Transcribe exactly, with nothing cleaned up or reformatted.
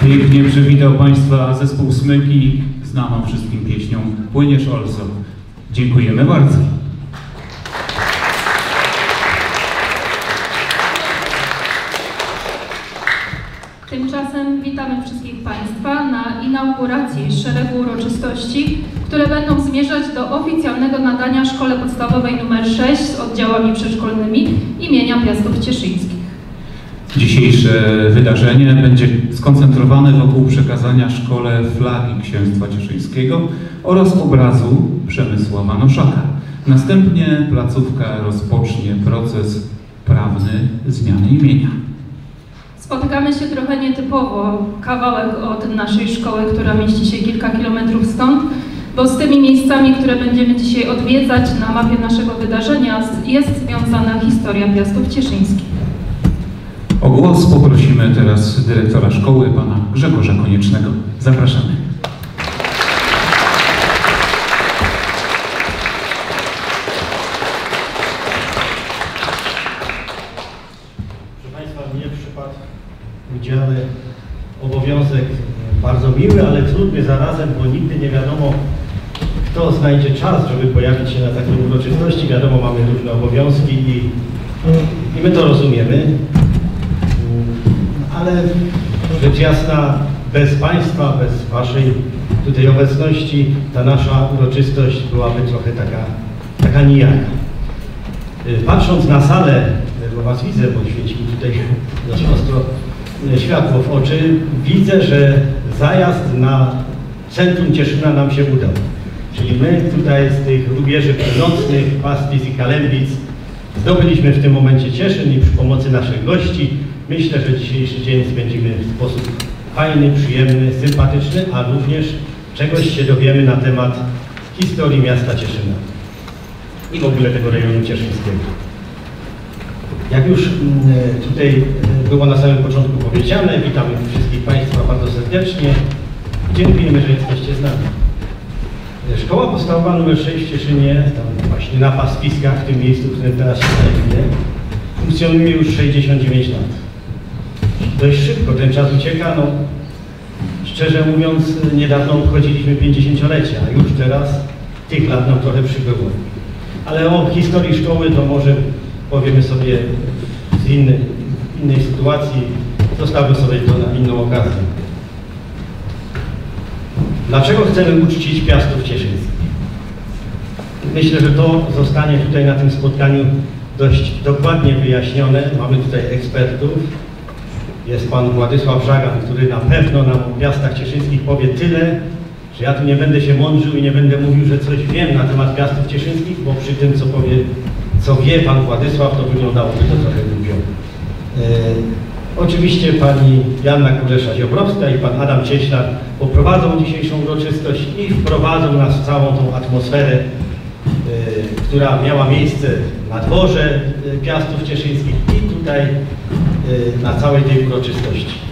Pięknie przywitał Państwa zespół Smyki znaną wszystkim pieśnią Płyniesz Olso. Dziękujemy bardzo. Tymczasem witamy wszystkich Państwa na inauguracji szeregu uroczystości, które będą zmierzać do oficjalnego nadania Szkole Podstawowej numer sześć z oddziałami przedszkolnymi imienia Piastów Cieszyńskich. Dzisiejsze wydarzenie będzie skoncentrowane wokół przekazania szkole flagi Księstwa Cieszyńskiego oraz obrazu Przemysława Noszaka. Następnie placówka rozpocznie proces prawny zmiany imienia. Spotykamy się trochę nietypowo, kawałek od naszej szkoły, która mieści się kilka kilometrów stąd, bo z tymi miejscami, które będziemy dzisiaj odwiedzać na mapie naszego wydarzenia, jest związana historia Piastów Cieszyńskich. O głos poprosimy teraz dyrektora szkoły, pana Grzegorza Koniecznego. Zapraszamy. Proszę Państwa, mnie przypadł w udziale obowiązek bardzo miły, ale trudny zarazem, bo nigdy nie wiadomo, kto znajdzie czas, żeby pojawić się na takiej uroczystości. Wiadomo, mamy różne obowiązki i, i my to rozumiemy. Ale rzecz jasna, bez Państwa, bez Waszej tutaj obecności, ta nasza uroczystość byłaby trochę taka, taka nijaka. Patrząc na salę, bo Was widzę, bo świeci mi tutaj dość ostro światło w oczy, widzę, że zajazd na centrum Cieszyna nam się udał. Czyli my tutaj z tych rubieży północnych, Pastwic i Kalembic zdobyliśmy w tym momencie Cieszyn i przy pomocy naszych gości myślę, że dzisiejszy dzień spędzimy w sposób fajny, przyjemny, sympatyczny, a również czegoś się dowiemy na temat historii miasta Cieszyna i w ogóle tego rejonu cieszyńskiego. Jak już tutaj było na samym początku powiedziane, witamy wszystkich Państwa bardzo serdecznie. Dziękujemy, że jesteście z nami. Szkoła Podstawowa numer sześć w Cieszynie, tam właśnie na pastwiskach, w tym miejscu, w którym teraz się znajduję, funkcjonuje już sześćdziesiąt dziewięć lat. Dość szybko ten czas ucieka, no szczerze mówiąc niedawno obchodziliśmy pięćdziesięciolecie, a już teraz tych lat nam trochę przybyło. Ale o historii szkoły to może powiemy sobie z innej, innej sytuacji, zostawmy sobie to na inną okazję. Dlaczego chcemy uczcić Piastów Cieszyńskich? Myślę, że to zostanie tutaj na tym spotkaniu dość dokładnie wyjaśnione. Mamy tutaj ekspertów. Jest pan Władysław Żagan, który na pewno nam o Piastach Cieszyńskich powie tyle, że ja tu nie będę się mądrzył i nie będę mówił, że coś wiem na temat Piastów Cieszyńskich, bo przy tym, co powie, co wie pan Władysław, to wyglądałoby to trochę głupio. E, oczywiście pani Joanna Kulesza-Ziobrowska i pan Adam Cieślar poprowadzą dzisiejszą uroczystość i wprowadzą nas w całą tą atmosferę, e, która miała miejsce na dworze Piastów Cieszyńskich i tutaj na całej tej uroczystości.